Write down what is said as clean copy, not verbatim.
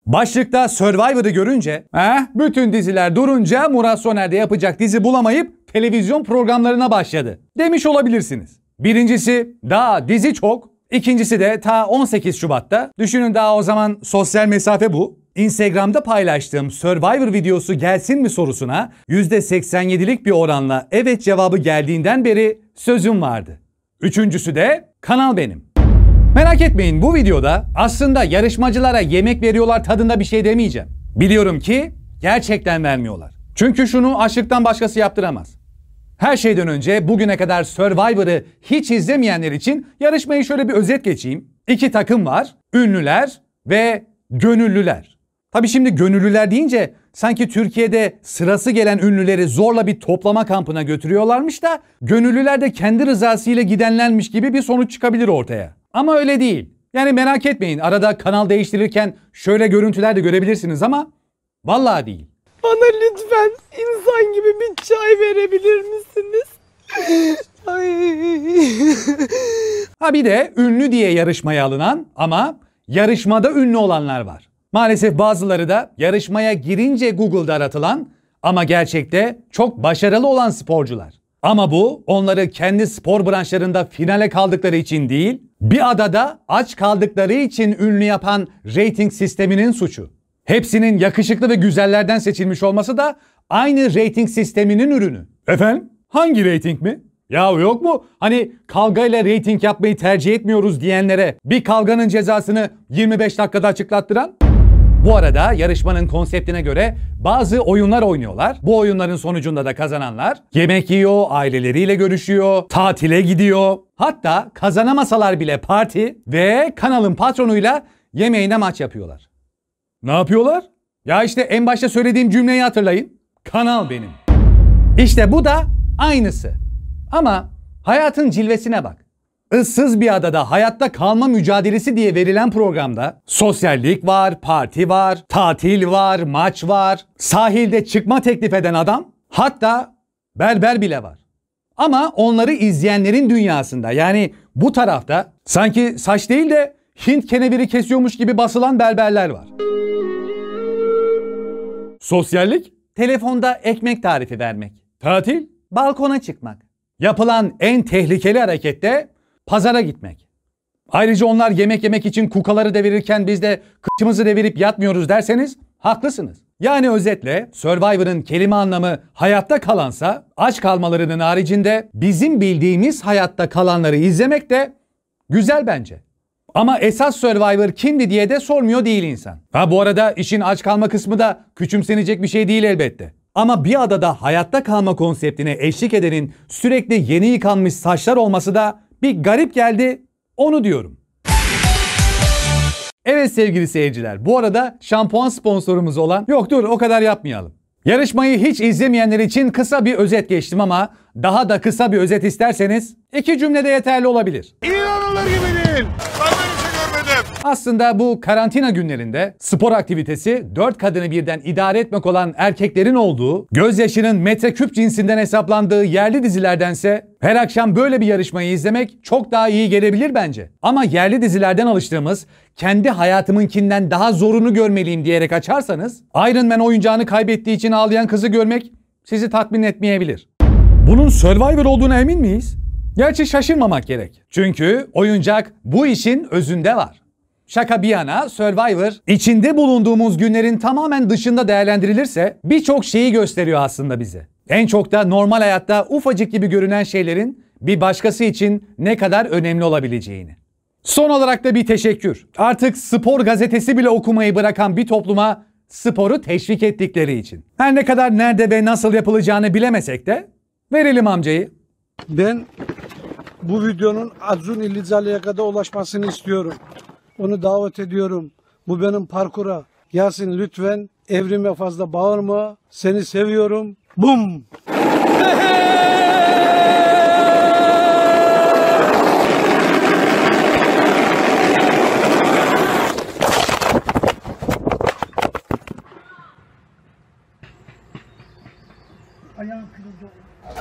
Başlıkta Survivor'ı görünce, bütün diziler durunca Murat Soner'de yapacak dizi bulamayıp televizyon programlarına başladı demiş olabilirsiniz. Birincisi daha dizi çok, ikincisi de ta 18 Şubat'ta, düşünün daha o zaman sosyal mesafe bu. Instagram'da paylaştığım Survivor videosu gelsin mi sorusuna %87'lik bir oranla evet cevabı geldiğinden beri sözüm vardı. Üçüncüsü de kanal benim. Merak etmeyin, bu videoda aslında yarışmacılara yemek veriyorlar tadında bir şey demeyeceğim. Biliyorum ki gerçekten vermiyorlar. Çünkü şunu açlıktan başkası yaptıramaz. Her şeyden önce bugüne kadar Survivor'ı hiç izlemeyenler için yarışmayı şöyle bir özet geçeyim. İki takım var, ünlüler ve gönüllüler. Tabii şimdi gönüllüler deyince sanki Türkiye'de sırası gelen ünlüleri zorla bir toplama kampına götürüyorlarmış da gönüllüler de kendi rızasıyla gidenlermiş gibi bir sonuç çıkabilir ortaya. Ama öyle değil. Yani merak etmeyin, arada kanal değiştirirken şöyle görüntüler de görebilirsiniz ama vallahi değil. Bana lütfen insan gibi bir çay verebilir misiniz? Ay. Ha bir de ünlü diye yarışmaya alınan ama yarışmada ünlü olanlar var. Maalesef bazıları da yarışmaya girince Google'da aratılan ama gerçekte çok başarılı olan sporcular. Ama bu onları kendi spor branşlarında finale kaldıkları için değil, bir adada aç kaldıkları için ünlü yapan reyting sisteminin suçu. Hepsinin yakışıklı ve güzellerden seçilmiş olması da aynı reyting sisteminin ürünü. Efendim? Hangi reyting mi? Ya yok mu? Hani kavgayla reyting yapmayı tercih etmiyoruz diyenlere bir kavganın cezasını 25 dakikada açıklattıran? Bu arada yarışmanın konseptine göre bazı oyunlar oynuyorlar. Bu oyunların sonucunda da kazananlar yemek yiyor, aileleriyle görüşüyor, tatile gidiyor. Hatta kazanamasalar bile parti ve kanalın patronuyla yemeğine maç yapıyorlar. Ne yapıyorlar? Ya işte en başta söylediğim cümleyi hatırlayın. Kanal benim. İşte bu da aynısı. Ama hayatın cilvesine bak. Issız bir adada hayatta kalma mücadelesi diye verilen programda sosyallik var, parti var, tatil var, maç var, sahilde çıkma teklif eden adam, hatta berber bile var. Ama onları izleyenlerin dünyasında, yani bu tarafta sanki saç değil de Hint keneviri kesiyormuş gibi basılan berberler var. Sosyallik, telefonda ekmek tarifi vermek. Tatil, balkona çıkmak. Yapılan en tehlikeli hareket de pazara gitmek. Ayrıca onlar yemek yemek için kukaları devirirken biz de kıçımızı devirip yatmıyoruz derseniz haklısınız. Yani özetle Survivor'ın kelime anlamı hayatta kalansa, aç kalmalarının haricinde bizim bildiğimiz hayatta kalanları izlemek de güzel bence. Ama esas Survivor kimdi diye de sormuyor değil insan. Ha bu arada işin aç kalma kısmı da küçümsenecek bir şey değil elbette. Ama bir adada hayatta kalma konseptine eşlik edenin sürekli yeni yıkanmış saçlar olması da bir garip geldi, onu diyorum. Evet sevgili seyirciler, bu arada şampuan sponsorumuz olan... Yok dur, o kadar yapmayalım. Yarışmayı hiç izlemeyenler için kısa bir özet geçtim ama daha da kısa bir özet isterseniz 2 cümlede yeterli olabilir. İnanılır gibi değil. Ben böyle bir şey görmedim. Aslında bu karantina günlerinde spor aktivitesi 4 kadını birden idare etmek olan erkeklerin olduğu, gözyaşının metreküp cinsinden hesaplandığı yerli dizilerdense her akşam böyle bir yarışmayı izlemek çok daha iyi gelebilir bence. Ama yerli dizilerden alıştığımız kendi hayatımınkinden daha zorunu görmeliyim diyerek açarsanız Iron Man oyuncağını kaybettiği için ağlayan kızı görmek sizi tatmin etmeyebilir. Bunun Survivor olduğuna emin miyiz? Gerçi şaşırmamak gerek. Çünkü oyuncak bu işin özünde var. Şaka bir yana Survivor içinde bulunduğumuz günlerin tamamen dışında değerlendirilirse birçok şeyi gösteriyor aslında bize. En çok da normal hayatta ufacık gibi görünen şeylerin bir başkası için ne kadar önemli olabileceğini. Son olarak da bir teşekkür. Artık spor gazetesi bile okumayı bırakan bir topluma sporu teşvik ettikleri için. Her ne kadar nerede ve nasıl yapılacağını bilemesek de verelim amcayı. Ben bu videonun Acun İllicalı'ya kadar ulaşmasını istiyorum. Onu davet ediyorum. Bu benim parkura. Yasin lütfen Evrime fazla bağırma. Seni seviyorum. Bum! Ayağım kırıldı.